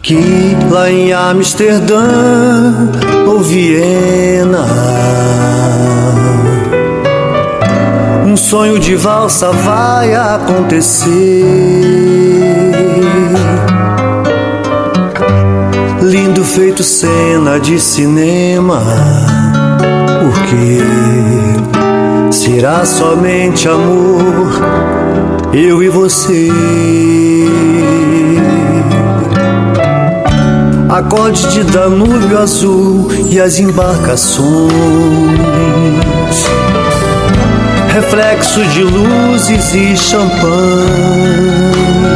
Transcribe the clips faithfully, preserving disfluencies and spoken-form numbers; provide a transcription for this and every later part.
que lá em Amsterdã ou Viena, um sonho de valsa vai acontecer. Lindo feito cena de cinema, porque será somente amor, eu e você. Acorde de Danúbio azul e as embarcações, reflexos de luzes e champanhe,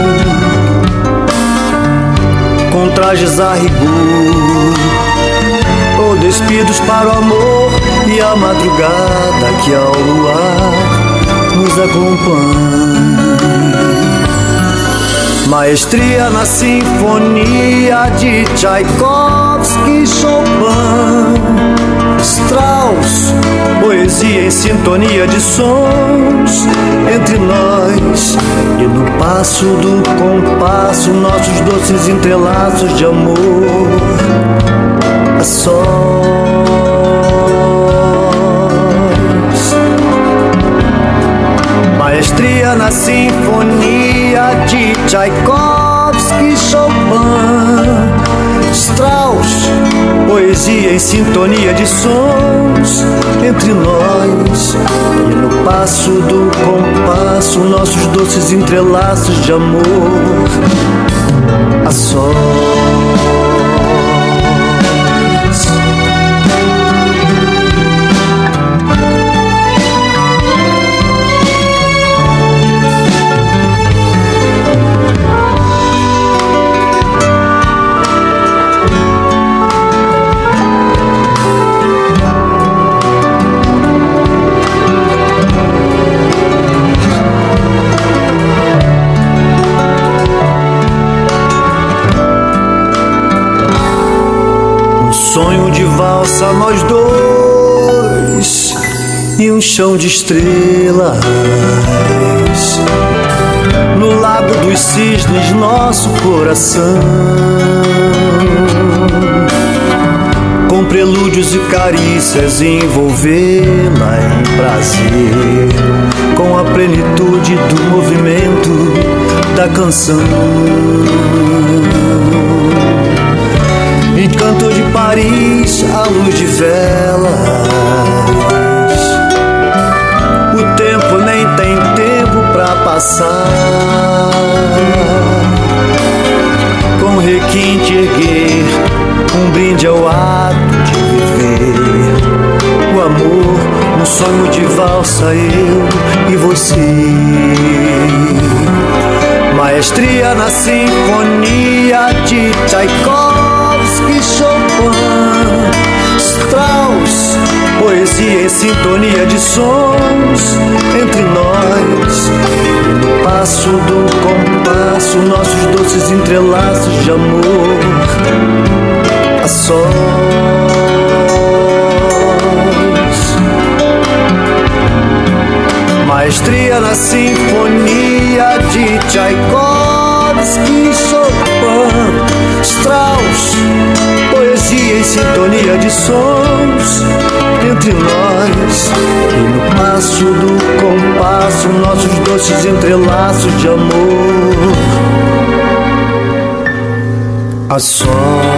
com trajes a rigor, ou despidos para o amor e a madrugada que ao luar nos acompanha. Maestria na sinfonia de Tchaikovsky, Chopin, Strauss, poesia em sintonia de sons entre nós, e no passo do compasso nossos doces entrelaços de amor a sós. Maestria na sinfonia de Tchaikovsky, Chopin, Strauss, poesia em sintonia de sons entre nós, e no passo do compasso nossos doces entrelaços de amor a sós. Sonho de valsa nós dois e um chão de estrelas, no lago dos cisnes nosso coração, com prelúdios e carícias envolvê-la em prazer, com a plenitude do movimento da canção. Encanto de Paris, à luz de velas, o tempo nem tem tempo pra passar, com requinte erguer um brinde ao ato de viver o amor, um sonho de valsa, eu e você. Maestria na sinfonia de Tchaikovsky, Chopin, Strauss, poesia em sintonia de sons entre nós, e no passo do compasso nossos doces entrelaços de amor a sós. Maestria na sinfonia de Tchaikovsky, Chopin, Strauss, poesia em sintonia de sons entre nós, e no passo do compasso nossos doces entrelaços de amor a sós.